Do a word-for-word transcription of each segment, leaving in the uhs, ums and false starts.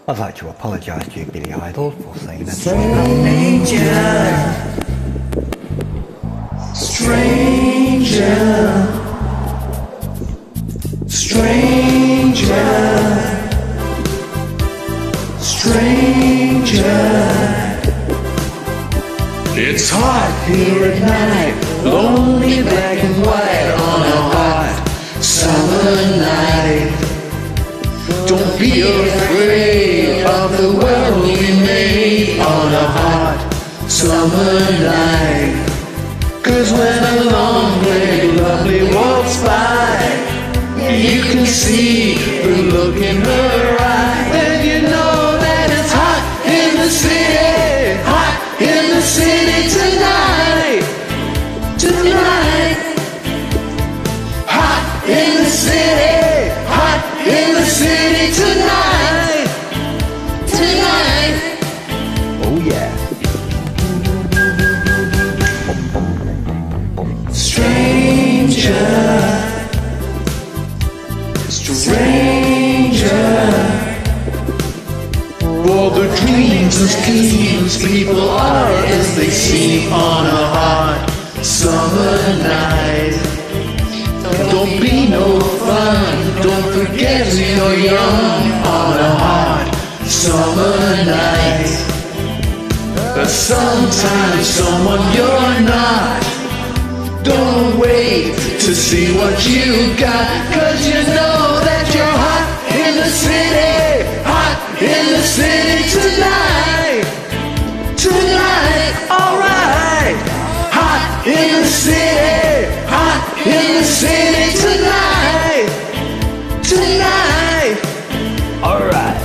I'd like to apologise to you, Billy Idol, for saying that. Stranger, stranger, stranger, stranger. It's hot here at night, lonely black and white on a hot summer night. Don't be afraid of the world we made on a hot summer night. Cause when a long-legged lovely walks by, you can see the look in her eye, and you know that it's hot in the city, hot in the city tonight, tonight. Hot in the city, hot in the city tonight, tonight. Oh yeah. Stranger, stranger. For the dreams and schemes people are as they seem on a hot summer night. Don't be no fun, don't forget you're young on a hot summer night. But sometimes someone you're not, don't wait to see what you got, cause you know that you're hot in the city, hot in the city tonight, tonight, alright. Hot in the city, hot in the city tonight, tonight, Alright.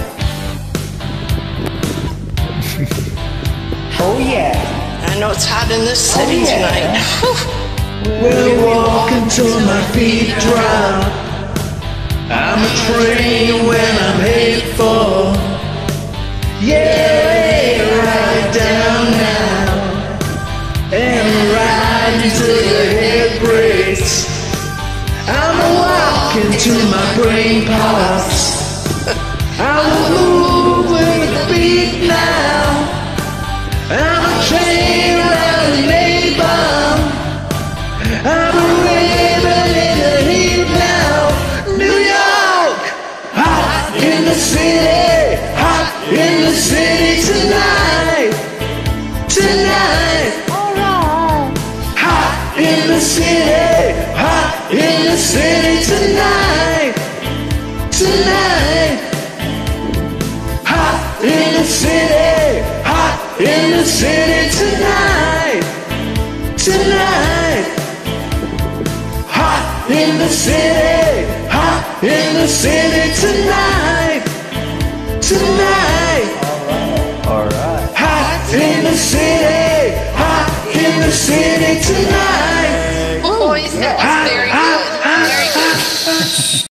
Oh yeah. I know it's hot in this city Oh, yeah. tonight. we'll walk until my feet drop. I'm a train when I'm headed for, yeah, lay right down now, and ride until your head breaks. I'm a walk until my brain pops. I'm a move with a beat now. I'm a train around the neighbor. I'm a raven in the heat now. New York, hot in the city, hot in the city tonight, tonight. Hot in the city, hot in the city tonight, tonight. Hot in the city, hot in the city tonight, tonight. Hot in the city, hot in the city tonight, tonight. Alright. Hot in the city.